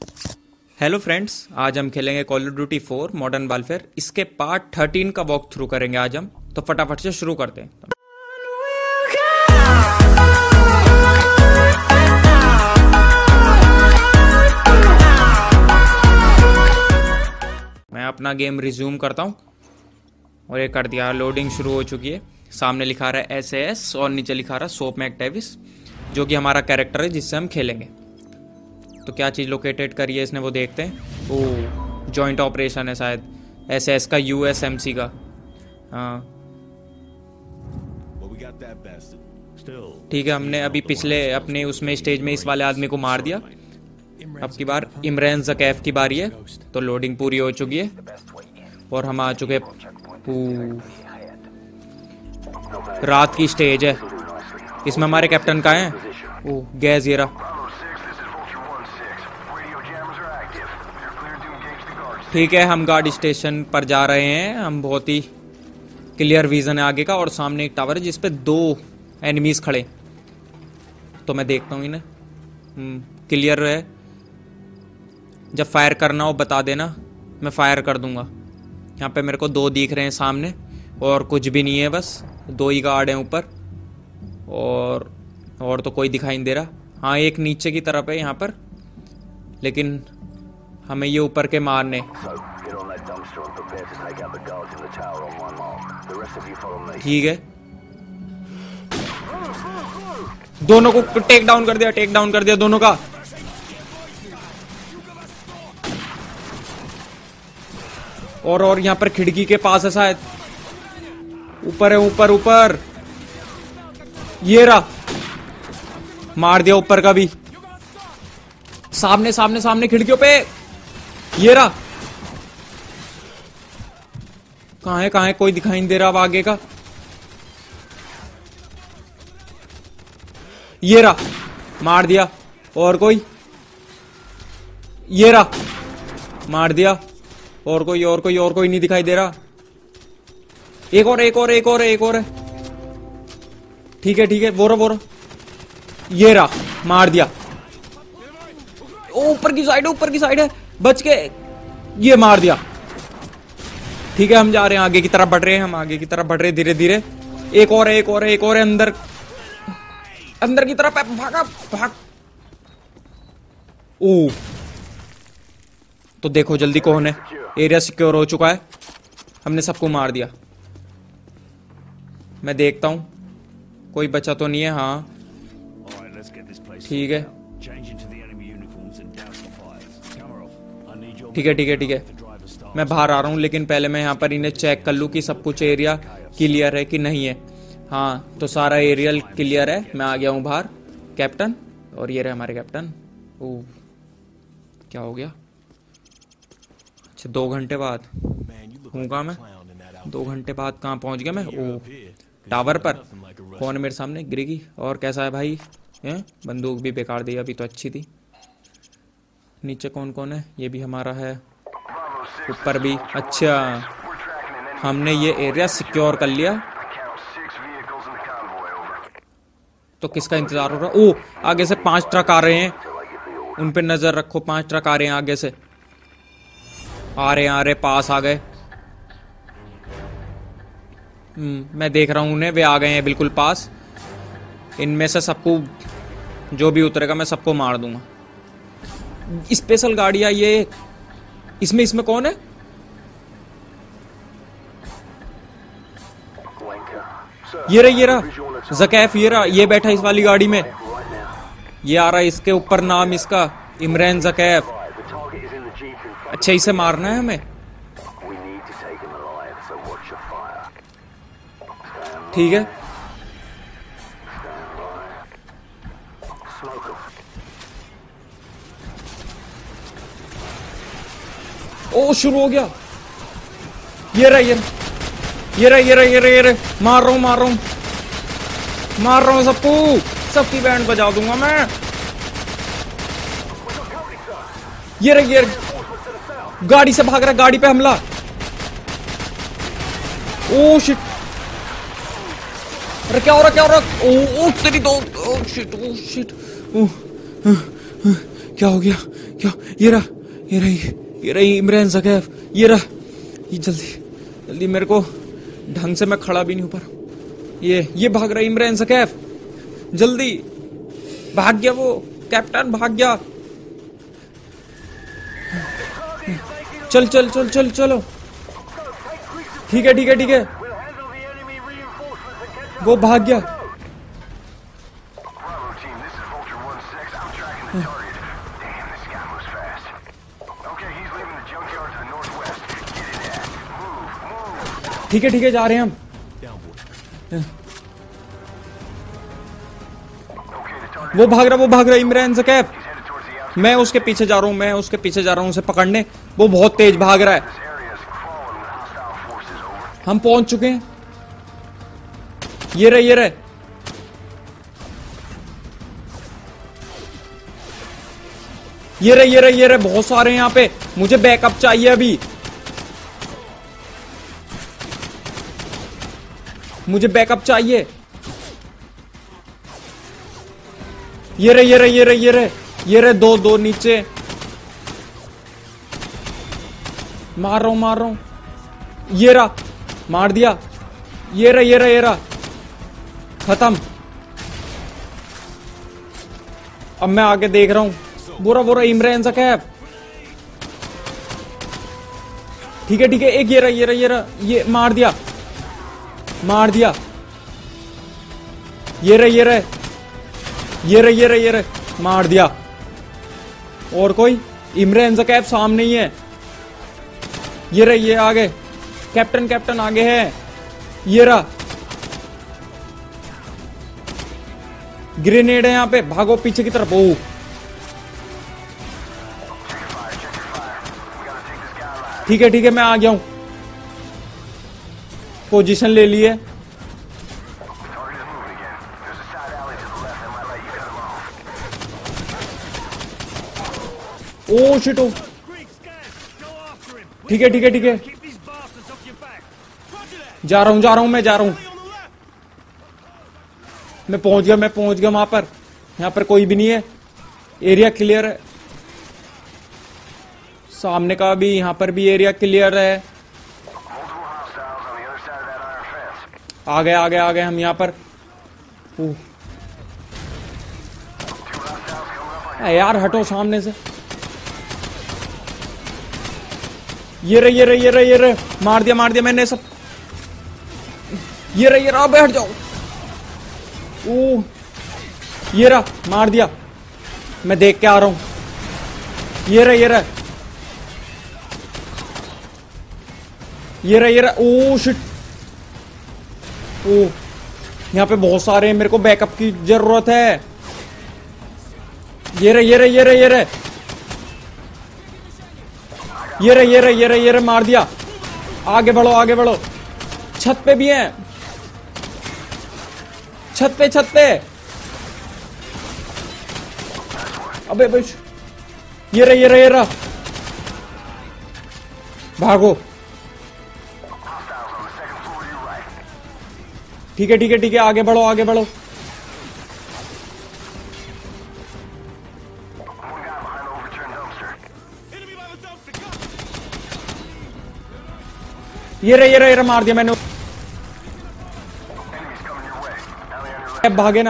Hello friends, आज हम खेलेंगे call of duty 4 modern warfare. इसके पार्ट 13 का वॉक थ्रू करेंगे आज हम। तो फटाफट से शुरू करते हैं। मैं अपना गेम रिज्यूम करता हूँ और ये कर दिया। लोडिंग शुरू हो चुकी है। सामने लिखा रहा है S.A.S और नीचे लिखा रहा है सोप में एक्टिविस, जो कि हमारा कैरेक्टर है जिससे हम खेलेंगे। तो क्या चीज़ लोकेटेड करी है इसने वो देखते हैं। ओ जॉइंट ऑपरेशन है शायद S.A.S का USMC का। हाँ ठीक है, हमने अभी पिछले अपने उसमें स्टेज में इस वाले आदमी को मार दिया। अब की बार इमरान ज़कैफ की बारी है। तो लोडिंग पूरी हो चुकी है और हम आ चुके। रात की स्टेज है। इसमें हमारे कैप्टन का है ओ गैज येरा। ठीक है, हम गार्ड स्टेशन पर जा रहे हैं। हम बहुत ही क्लियर विजन है आगे का और सामने एक टावर है जिसपे 2 एनिमीज खड़े। तो मैं देखता हूँ इन्हें। क्लियर है। जब फायर करना हो बता देना, मैं फायर कर दूंगा। यहाँ पे मेरे को 2 दिख रहे हैं सामने और कुछ भी नहीं है, बस 2 ही गार्ड हैं ऊपर और तो कोई दिखाई नहीं दे रहा। हाँ एक नीचे की तरफ है यहाँ पर, लेकिन हमें ये ऊपर के मारने। ठीक है, दोनों को टेक डाउन कर दिया दोनों का। और यहाँ पर खिड़की के पास है शायद। ऊपर है, ऊपर ये रहा। मार दिया ऊपर का भी। सामने खिड़कियों पे ये रहा। कहाँ है कोई दिखाई नहीं दे रहा अब आगे का। ये रहा, मार दिया। और कोई ये रहा, मार दिया। और कोई नहीं दिखाई दे रहा। एक और है। ठीक है वो रहा। ये रहा, मार दिया। ऊपर की साइड है, बच के ये मार दिया। ठीक है, हम जा रहे हैं आगे की तरफ बढ़ रहे हैं। धीरे धीरे। एक और है अंदर की तरफ है। भाग। ओ तो देखो जल्दी कौन है। एरिया सिक्योर हो चुका है। हमने सबको मार दिया। मैं देखता हूं कोई बचा तो नहीं है। हाँ ठीक है। मैं बाहर आ रहा हूँ, लेकिन पहले मैं यहाँ पर इन्हें चेक कर लूँ कि सब कुछ एरिया क्लियर है कि नहीं है। हाँ तो सारा एरियल क्लियर है। मैं आ गया हूँ बाहर। कैप्टन और ये रहे हमारे कैप्टन। ओह क्या हो गया। अच्छा 2 घंटे बाद हूँगा मैं। 2 घंटे बाद कहाँ पहुँच गया मैं। ओह टावर पर। कौन है मेरे सामने। गिरेगी। और कैसा है भाई। बंदूक भी बेकार दी, अभी तो अच्छी थी। नीचे कौन है। ये भी हमारा है। ऊपर भी। अच्छा हमने ये एरिया सिक्योर कर लिया। तो किसका इंतजार हो रहा है। ओ आगे से 5 ट्रक आ रहे हैं, उन पे नजर रखो। 5 ट्रक आ रहे हैं आगे से। आ रहे पास आ गए। मैं देख रहा हूं उन्हें, वे आ गए हैं बिल्कुल पास। इनमें से सबको जो भी उतरेगा मैं सबको मार दूंगा। स्पेशल गाड़ियां ये इसमें कौन है। ये रहा ज़कैफ। ये बैठा इस वाली गाड़ी में। ये आ रहा है, इसके ऊपर नाम इसका इमरान ज़कैफ। अच्छा इसे मारना है हमें। ठीक है। ओ शुरू हो गया। ये रहा। मार रहा हूं सबकी बैंड बजा दूंगा मैं। ये गाड़ी से भाग रहा है। गाड़ी पे हमला। Oh shit. अरे क्या हो रहा। ओ तेरी दो। Oh shit. क्या हो गया? क्या? ये रहा इमरान ज़कैफ, ये रहा। ये जल्दी मेरे को ढंग से मैं खड़ा भी नहीं हो पा रहा। ये भाग रहा इमरान ज़कैफ, जल्दी भाग गया वो कैप्टन, भाग गया। चलो। ठीक है, वो भाग गया। ठीक है, जा रहे हैं हम। वो भाग रहा इमरान ज़कैफ। मैं उसके पीछे जा रहा हूँ उसे पकड़ने। वो बहुत तेज भाग रहा है। हम पहुंच चुके हैं। ये रहे। ये रहे बहुत सारे हैं यहाँ पे। मुझे बैकअप चाहिए अभी। मुझे बैकअप चाहिए। ये रहे दो नीचे। मार रहा हूं। ये रहा, मार दिया। ये रहा खत्म। अब मैं आगे देख रहा हूं। बुरा इमरान ज़कैफ। ठीक है, एक ये रहा, ये मार दिया। ये रहे मार दिया। और कोई? इमरान ज़कैफ सामने ही है। ये आगे कैप्टन आगे है। ये रहा, ग्रेनेड है यहाँ पे, भागो पीछे की तरफ। ओ ठीक है, मैं आ गया हूं। पोजीशन ले ली है। ओ शिटो। ठीक है, जा रहा हूं। मैं पहुंच गया वहां पर। यहां पर कोई भी नहीं है। एरिया क्लियर है। सामने का भी, यहां पर भी एरिया क्लियर है। आ गए हम यहां पर। यार हटो सामने से। ये रहे मार दिया मैंने सब। ये रहा, बैठ जाओ। ओ ये रहा, मार दिया। मैं देख के आ रहा हूं। ये रहा। Oh shit. ओ यहां पे बहुत सारे हैं, मेरे को बैकअप की जरूरत है। ये रहे मार दिया। आगे बढ़ो। छत पे भी है। छत पे। अबे बस। ये रहा। भागो। ठीक है, आगे बढ़ो। ये रहा, मार दिया मैंने। भागे ना।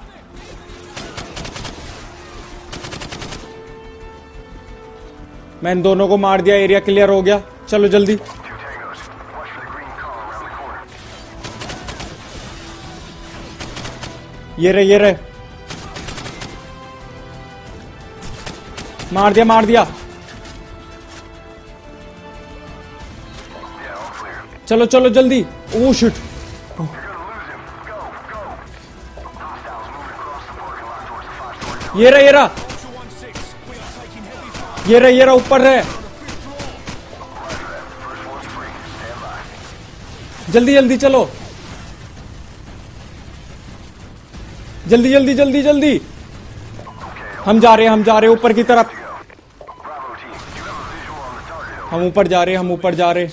मैं इन दोनों को मार दिया। एरिया क्लियर हो गया। चलो जल्दी। ये रहे मार दिया। चलो जल्दी। Oh shit. ये रहा ऊपर है। जल्दी चलो। जल्दी। हम जा रहे हैं ऊपर की तरफ। हम ऊपर जा रहे।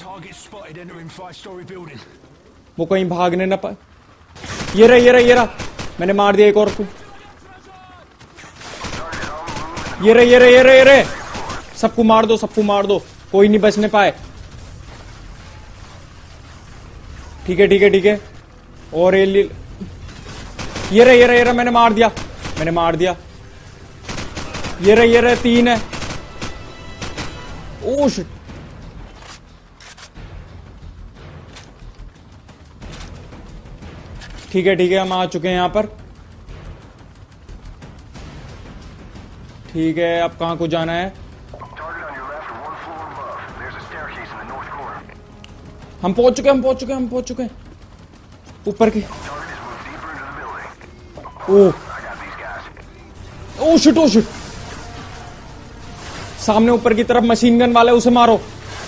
वो कहीं भागने ना पाए। ये रहा। मैंने मार दिया एक और को। ये रे ये रे ये रे ये रे, सबको मार दो, सबको मार दो, कोई नहीं बचने पाए। ठीक है ठीक है ठीक है। और ये रे ये रे ये रे, मैंने मार दिया, मैंने मार दिया। ये रे 3 है। Oh shit. ठीक है हम आ चुके हैं यहां पर। ठीक है, अब कहां को जाना है? हम पहुंच चुके हैं ऊपर के। Oh shit. सामने ऊपर की तरफ मशीन गन वाला है, उसे मारो।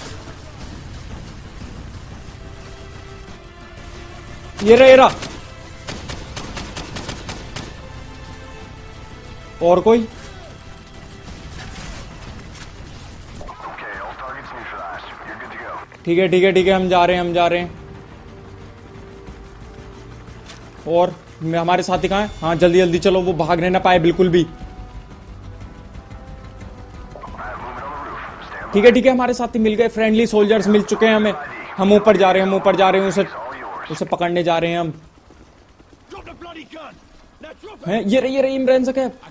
ये रहा। और कोई? ठीक है, हम जा रहे हैं। और हमारे साथी कहाँ हैं? हाँ जल्दी चलो, वो भागने ना पाए बिल्कुल भी। ठीक है, हमारे साथी मिल गए, फ्रेंडली सोल्जर्स मिल चुके हैं हमें। हम ऊपर जा रहे हैं, उसे पकड़ने जा रहे हैं हम। हैं? ये रही इमरान से कैप।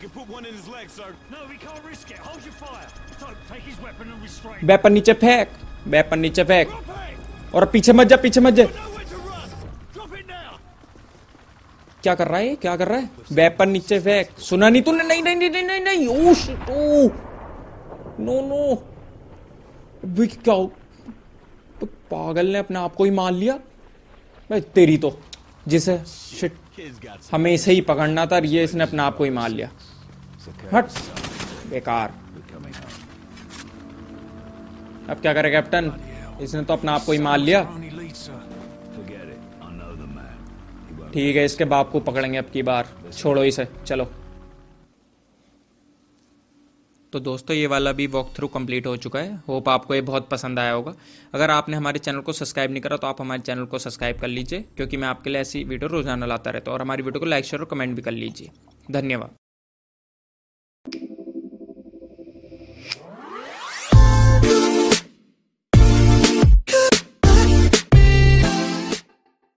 वेपन नीचे फेंक। और पीछे मत जा। क्या कर रहा है? वेपन नीचे फेंक। सुना नहीं तूने? नहीं। Oh shit. नो। क्या पागल ने अपने आप को ही मार लिया भाई। तेरी तो जिसे शिट, हमें इसे ही पकड़ना था, ये इसने अपने आप को ही मार लिया। हट बेकार। अब क्या करे कैप्टन? इसने तो अपने आप को ही मार लिया। ठीक है, इसके बाप को पकड़ेंगे अब की बार। छोड़ो इसे, चलो। तो दोस्तों ये वाला भी वॉक थ्रू कंप्लीट हो चुका है। होप आपको ये बहुत पसंद आया होगा। अगर आपने हमारे चैनल को सब्सक्राइब नहीं करा तो आप हमारे चैनल को सब्सक्राइब कर लीजिए, क्योंकि मैं आपके लिए ऐसी वीडियो रोजाना लाता रहता हूँ। और हमारी वीडियो को लाइक शेयर और कमेंट भी कर लीजिए। धन्यवाद।